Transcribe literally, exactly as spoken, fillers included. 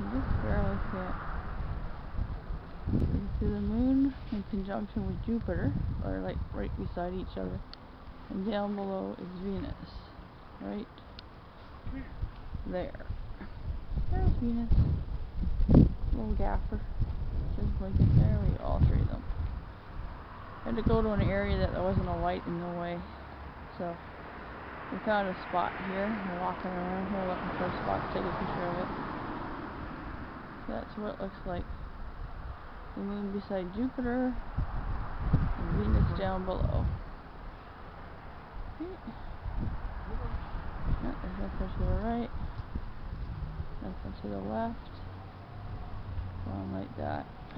just barely fit. You can see the moon in conjunction with Jupiter, or like right beside each other. And down below is Venus, right there. There's Venus. Little gaffer. Just blinking. There we go, all three of them. I had to go to an area that there wasn't a light in the way. So we found a spot here. We're walking around here looking for a spot to take a picture of it. That's what it looks like. The moon beside Jupiter and Venus down below. Yeah, there's nothing to the right, nothing to the left. Going like that.